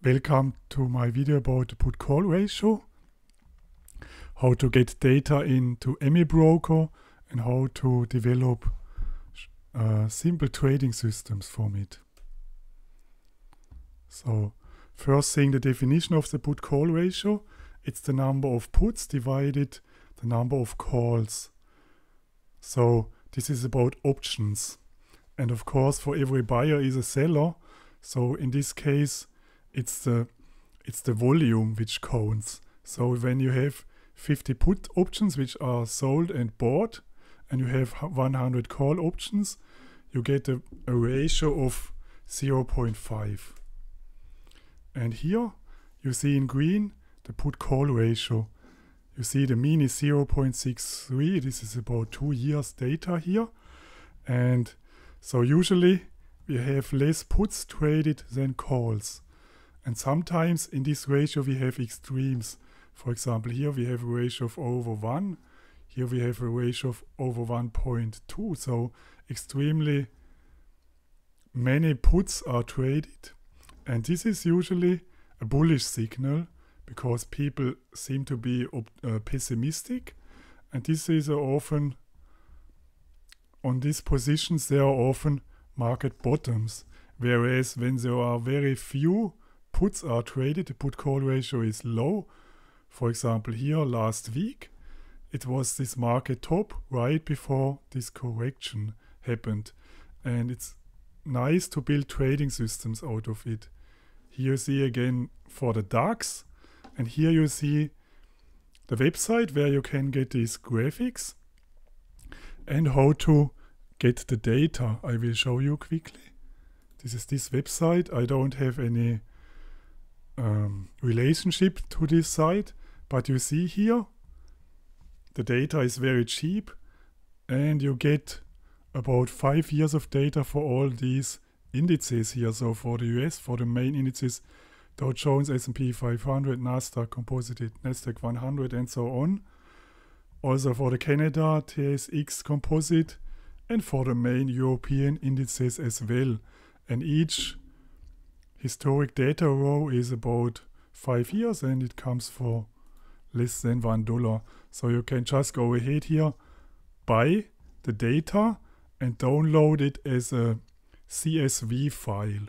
Welcome to my video about the put-call ratio, how to get data into EmiBroker and how to develop simple trading systems from it. So first thing, the definition of the put-call ratio. It's the number of puts divided the number of calls. So this is about options. And of course for every buyer is a seller. So in this case it's the volume which counts. So when you have 50 put options which are sold and bought and you have 100 call options, you get a ratio of 0.5. And here you see in green the put-call ratio. You see the mean is 0.63. This is about 2 years data here. And so usually we have less puts traded than calls. And sometimes in this ratio we have extremes. For example, here we have a ratio of over 1. Here we have a ratio of over 1.2. So extremely many puts are traded. And this is usually a bullish signal because people seem to be pessimistic. And this is often, on these positions, there are often market bottoms. Whereas when there are very few puts are traded, the put-call ratio is low. For example, here last week, it was this market top right before this correction happened. And it's nice to build trading systems out of it. Here you see again for the DAX. And here you see the website where you can get these graphics and how to get the data. I will show you quickly. This is this website. I don't have any relationship to this site, but you see here the data is very cheap and you get about 5 years of data for all these indices here. So for the US, for the main indices, Dow Jones, S&P 500, Nasdaq Composite, Nasdaq 100 and so on. Also for the Canada, TSX Composite and for the main European indices as well. And each historic data row is about 5 years and it comes for less than $1. So you can just go ahead here, buy the data and download it as a CSV file.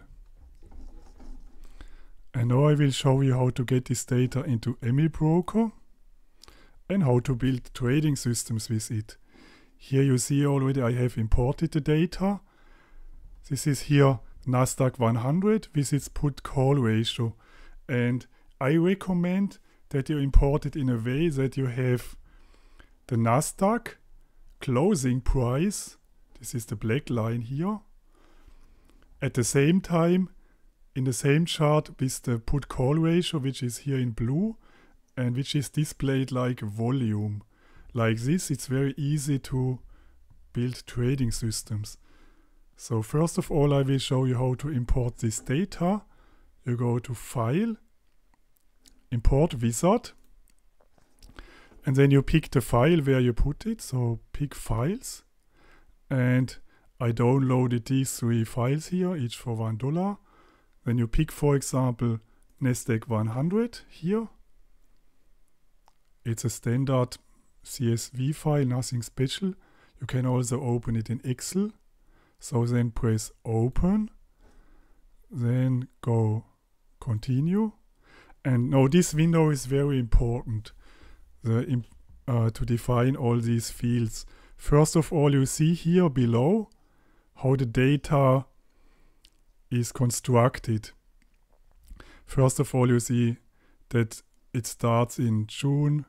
And now I will show you how to get this data into EmiBroker and how to build trading systems with it. Here you see already I have imported the data. This is here Nasdaq 100 with its put-call ratio. And I recommend that you import it in a way that you have the Nasdaq closing price, this is the black line here, at the same time in the same chart with the put-call ratio, which is here in blue and which is displayed like volume. Like this, it's very easy to build trading systems. So first of all, I will show you how to import this data. You go to File, Import Wizard, and then you pick the file where you put it. So pick Files, and I downloaded these 3 files here, each for $1. Then you pick, for example, Nasdaq 100 here. It's a standard CSV file, nothing special. You can also open it in Excel. So then press Open. Then go Continue. And now this window is very important to define all these fields. First of all, you see here below how the data is constructed. First of all, you see that it starts in June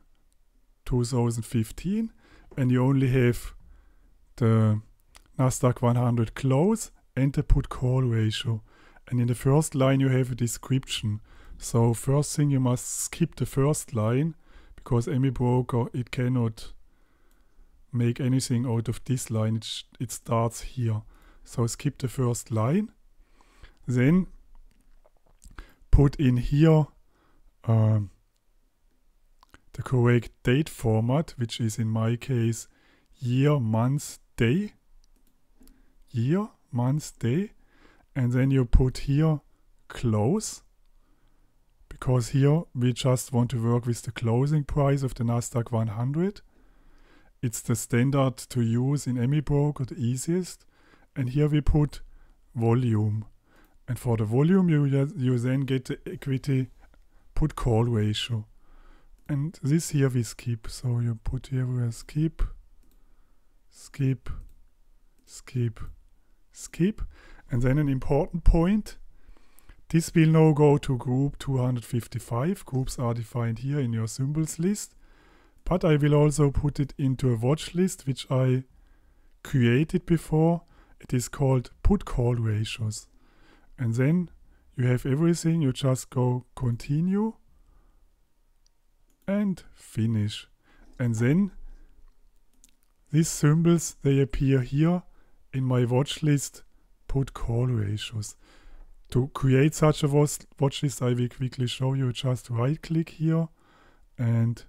2015 and you only have the Nasdaq 100 close and the put-call ratio. And in the first line you have a description. So first thing, you must skip the first line because EmiBroker, it cannot make anything out of this line. It starts here. So skip the first line. Then put in here the correct date format, which is in my case year, month, day. Year, month, day. And then you put here close. because here we just want to work with the closing price of the Nasdaq 100. It's the standard to use in any broker, the easiest. And here we put volume. And for the volume, you then get the equity put call ratio. And this here we skip. So you put here we skip, skip, skip, skip. And then an important point. This will now go to group 255. Groups are defined here in your symbols list. But I will also put it into a watch list which I created before. It is called put call ratios. And then you have everything. You just go continue and finish. And then these symbols, they appear here in my watch list put call ratios. To create such a watch list, I will quickly show you. Just right click here and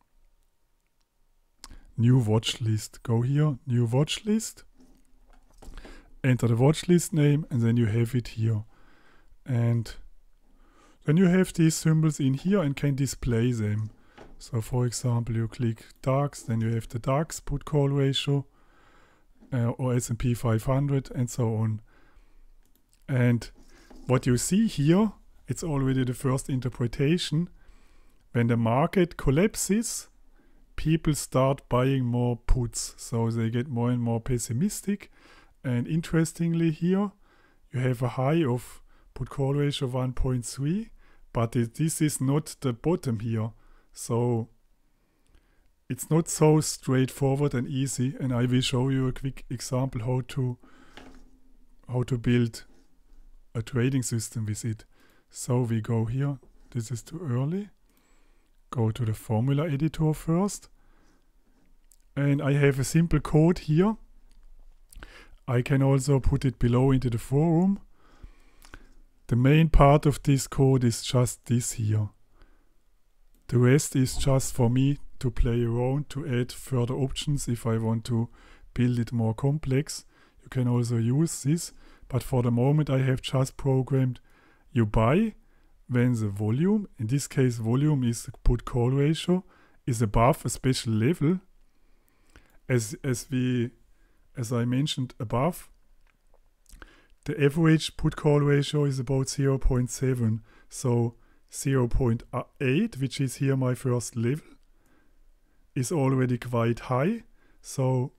new watch list. Go here, new watch list. Enter the watch list name and then you have it here. And then you have these symbols in here and can display them. So for example, you click DAX, then you have the DAX put call ratio or S&P 500 and so on. And what you see here, it's already the first interpretation. When the market collapses, people start buying more puts. So they get more and more pessimistic. And interestingly here, you have a high of put call ratio 1.3, but this is not the bottom here. So it's not so straightforward and easy. And I will show you a quick example how to build a trading system with it. So we go here. This is too early. Go to the formula editor first. And I have a simple code here. I can also put it below into the forum. The main part of this code is just this here. The rest is just for me to play around, to add further options if I want to build it more complex. You can also use this, but for the moment I have just programmed you buy when the volume, in this case volume is the put call ratio, is above a special level. As I mentioned above, the average put call ratio is about 0.7. So 0.8, which is here my first level, is already quite high. So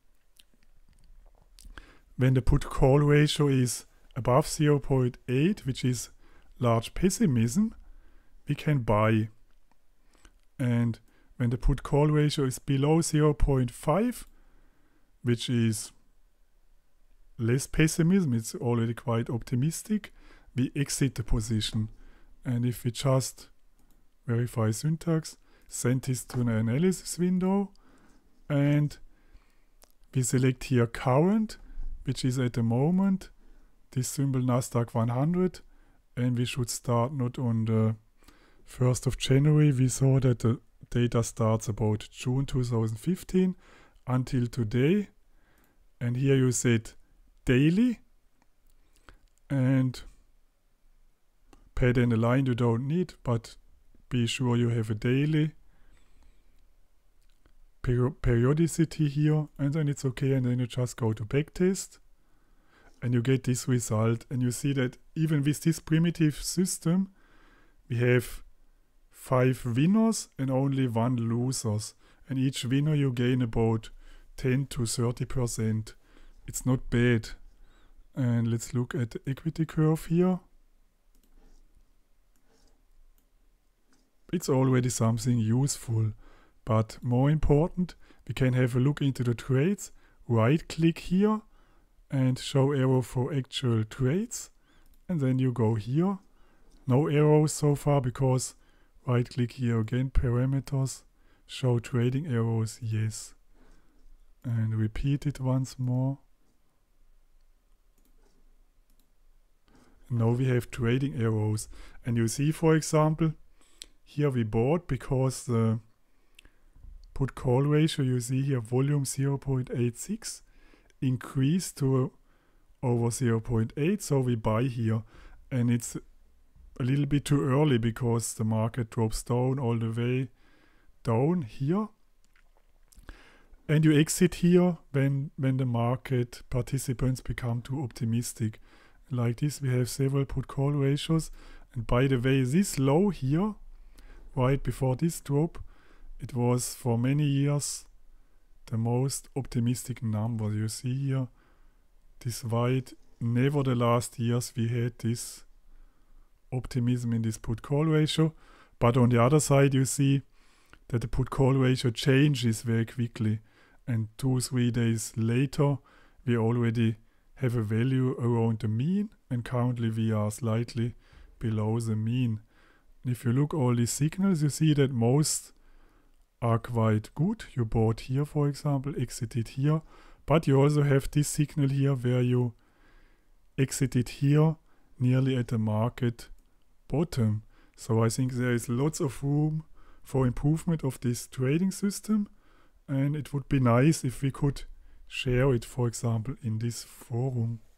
when the put call ratio is above 0.8, which is large pessimism, we can buy. And when the put call ratio is below 0.5, which is less pessimism, it's already quite optimistic, we exit the position. And if we just verify syntax, send this to an analysis window, and we select here current, which is at the moment this symbol Nasdaq 100, and we should start not on the 1st of January. We saw that the data starts about June 2015 until today. And here you set daily and pad and a line you don't need, but be sure you have a daily periodicity here, and then it's okay. And then you just go to backtest and you get this result, and you see that even with this primitive system we have 5 winners and only 1 losers, and each winner you gain about 10 to 30%. It's not bad. And let's look at the equity curve here. It's already something useful, but more important, we can have a look into the trades. Right click here and show arrow for actual trades, and then you go here. No arrows so far because right click here again, parameters, show trading arrows, yes. And repeat it once more. Now we have trading arrows, and you see, for example, here we bought because the put call ratio, you see here volume 0.86 increased to over 0.8, so we buy here, and it's a little bit too early because the market drops down all the way down here. And you exit here when the market participants become too optimistic. Like this, we have several put-call ratios. And by the way, this low here, right before this drop, it was for many years the most optimistic number. You see here, this white, never the last years we had this optimism in this put-call ratio. But on the other side, you see that the put-call ratio changes very quickly. And 2-3 days later, we already have a value around the mean, and currently we are slightly below the mean. And if you look all these signals, you see that most are quite good. You bought here, for example, exited here, but you also have this signal here where you exited here nearly at the market bottom. So I think there is lots of room for improvement of this trading system, and it would be nice if we could share it, for example, in this forum.